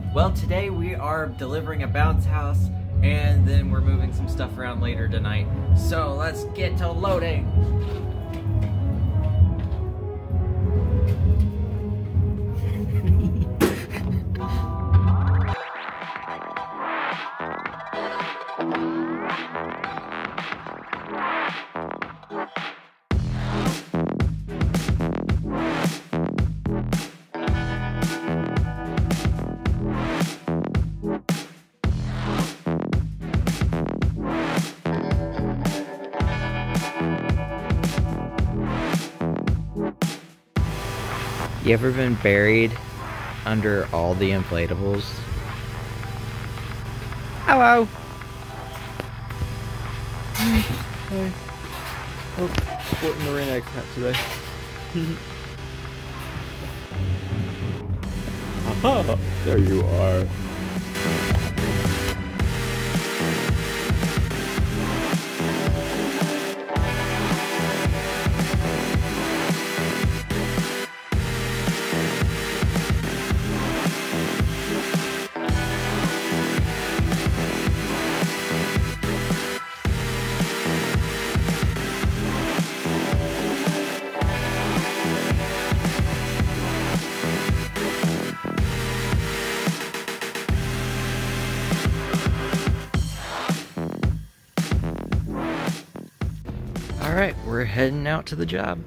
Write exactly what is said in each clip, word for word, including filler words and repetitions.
Well, today we are delivering a bounce house, and then we're moving some stuff around later tonight. So let's get to loading. You ever been buried under all the inflatables? Hello! Hi. Hi. Oh, sporting the rain egg hat today. Aha! There you are. Alright, we're heading out to the job.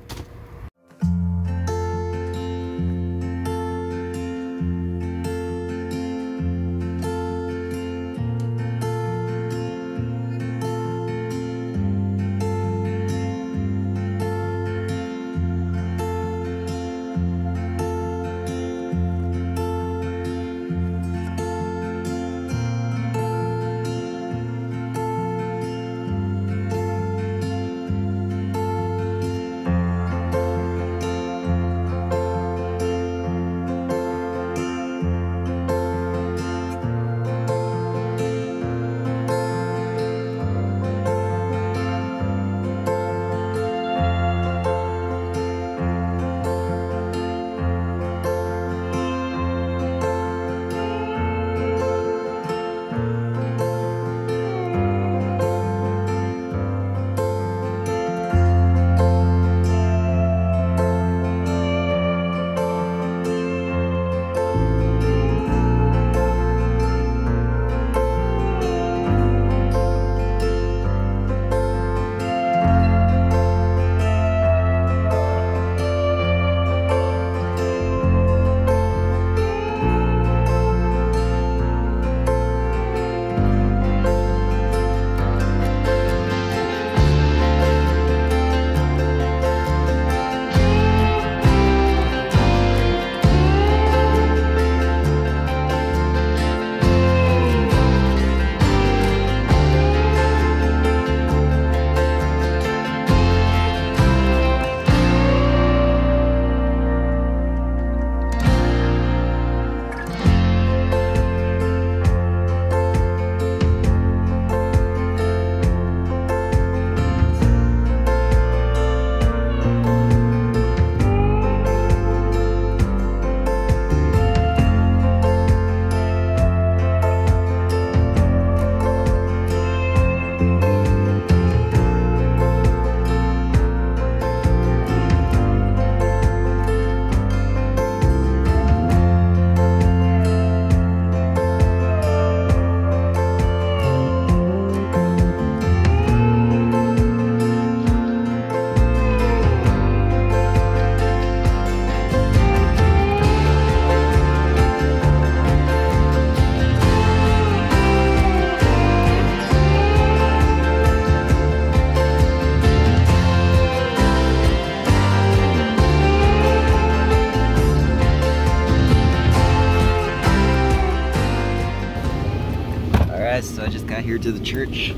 So I just got here to the church.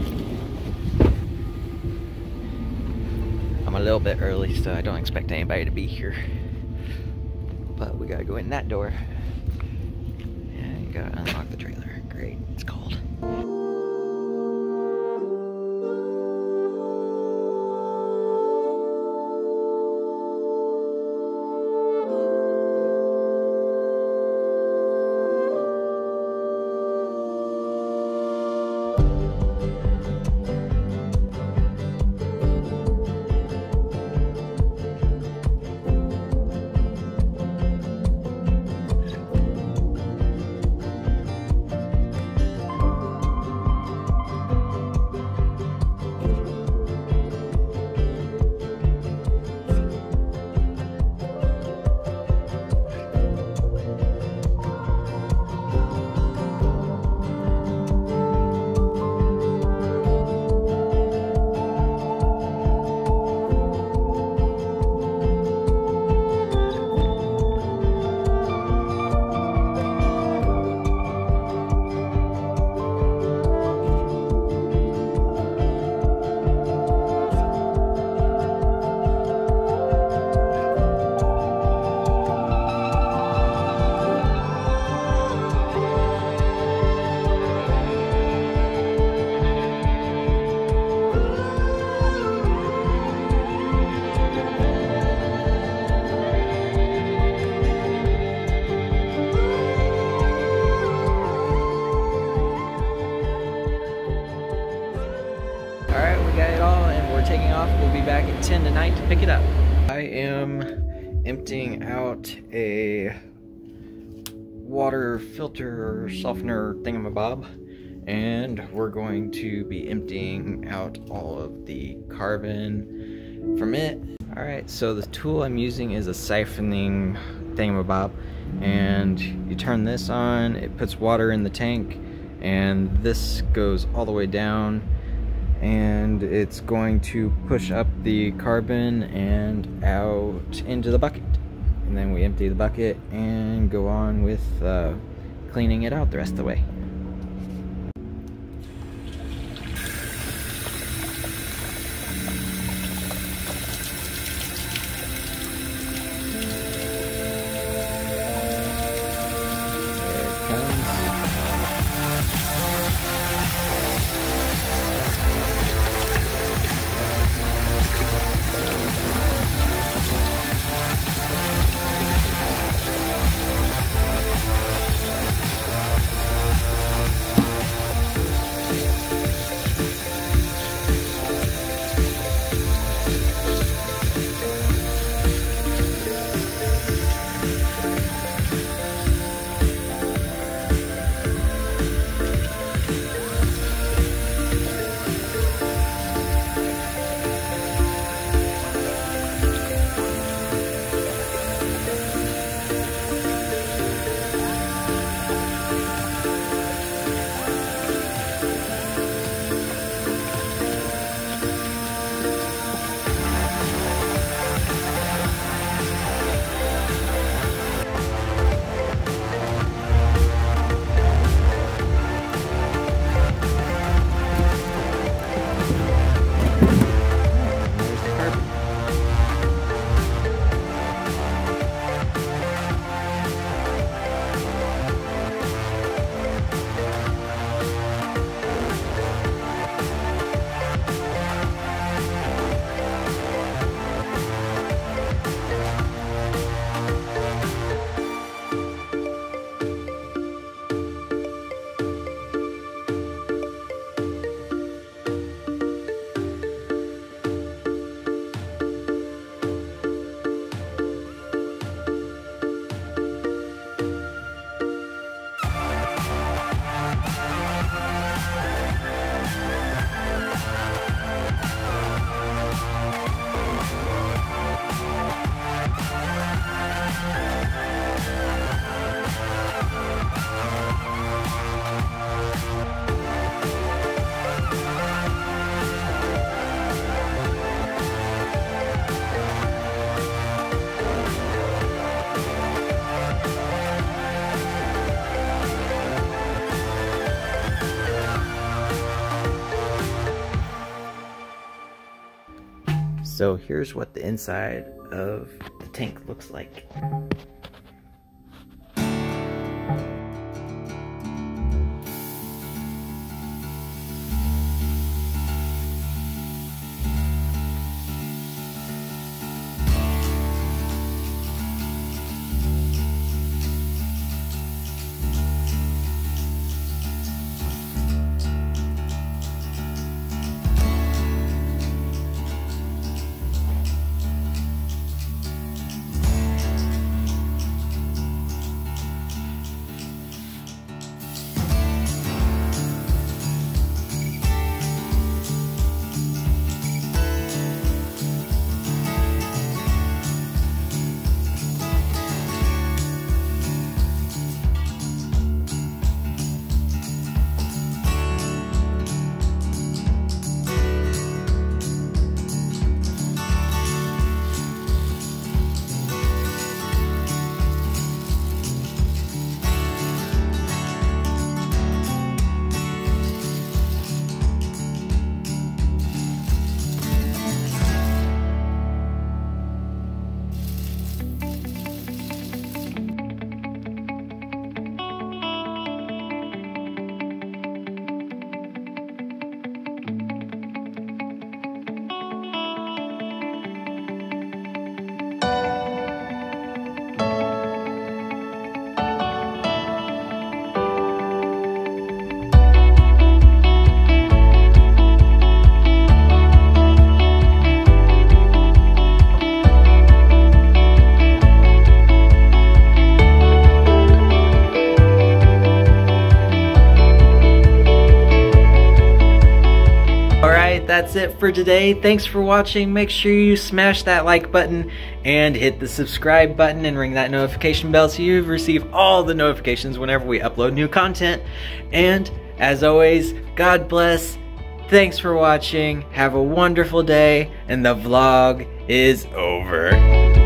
I'm a little bit early, so I don't expect anybody to be here. But we gotta go in that door. And you gotta unlock the trailer. Great, it's cold. ten tonight to pick it up. I am emptying out a water filter softener thingamabob, and we're going to be emptying out all of the carbon from it. Alright, so the tool I'm using is a siphoning thingamabob, and you turn this on, it puts water in the tank, and this goes all the way down, and it's going to push up the carbon and out into the bucket. And then we empty the bucket and go on with uh, cleaning it out the rest of the way. So here's what the inside of the tank looks like. that's it for today. Thanks for watching. Make sure you smash that like button and hit the subscribe button and ring that notification bell so you receive all the notifications whenever we upload new content. And as always, God bless. Thanks for watching. Have a wonderful day, and the vlog is over.